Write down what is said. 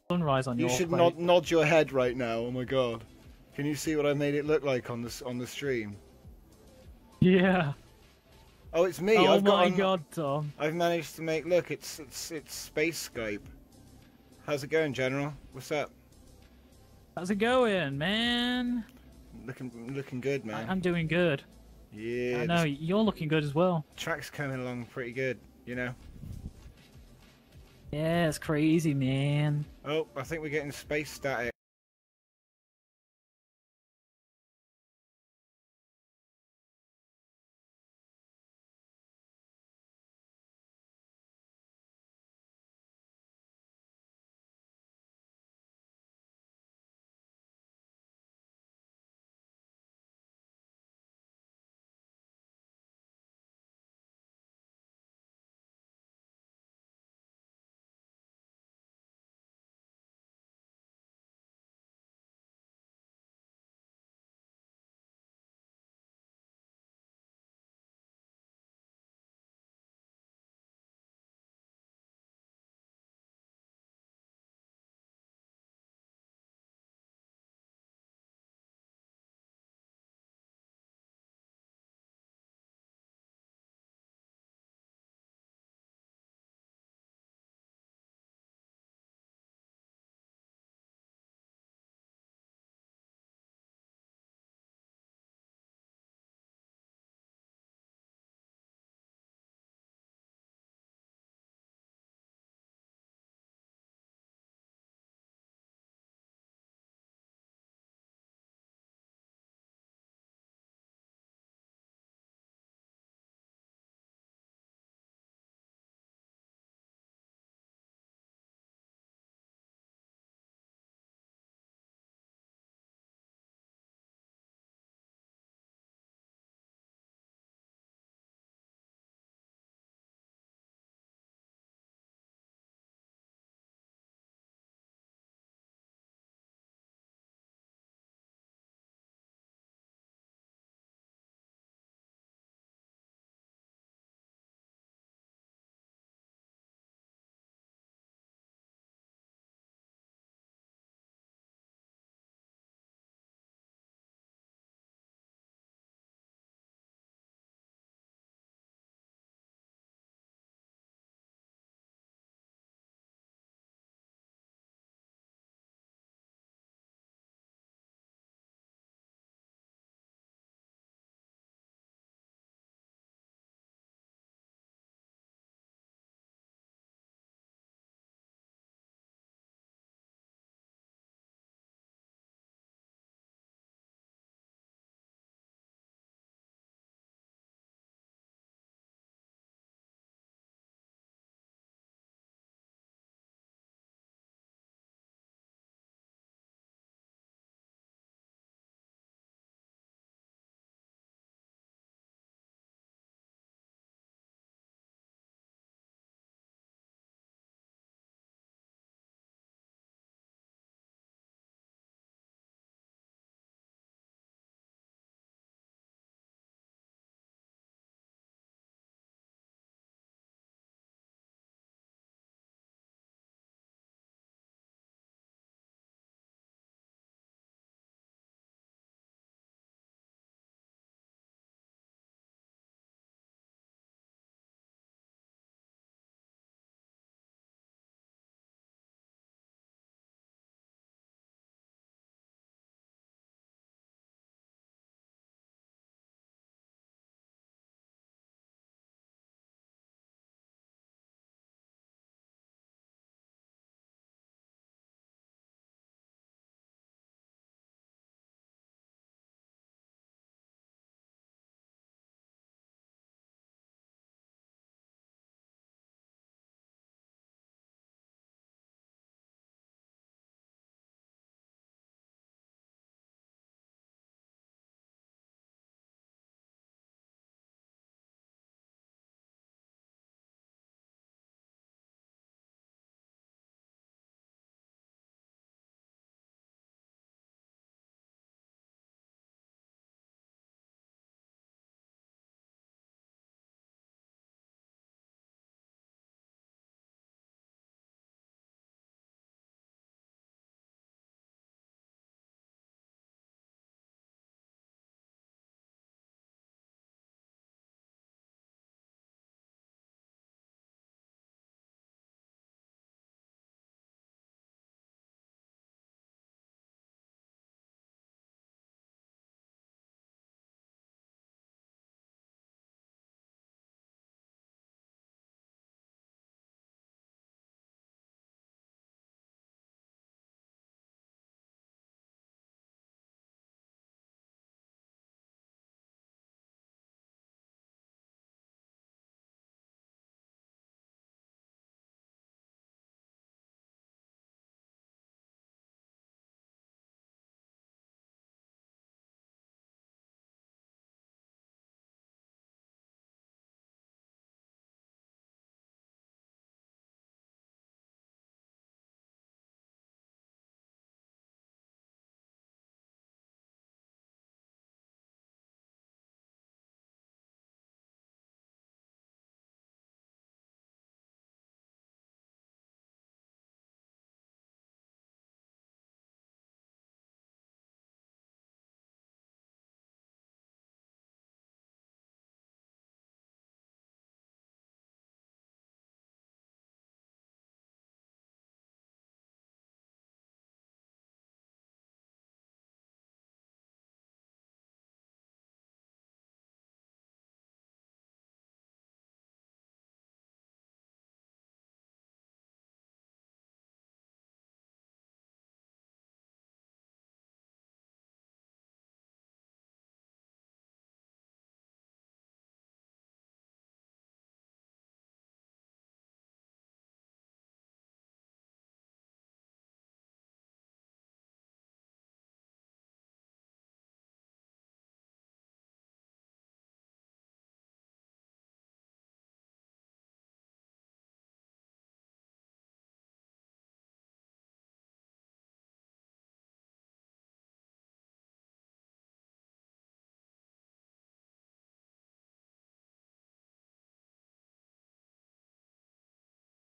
sunrise on You your should plate. nod your head right now. Oh my god. Can you see what I made it look like on the stream? Yeah. Oh, it's me. Oh I've got my on, god, Tom. I've managed to make look. It's space Skype. How's it going, General? What's up? How's it going, man? Looking good, man. I'm doing good. Yeah. I know you're looking good as well. Track's coming along pretty good, you know. Yeah, it's crazy, man. Oh, I think we're getting space static.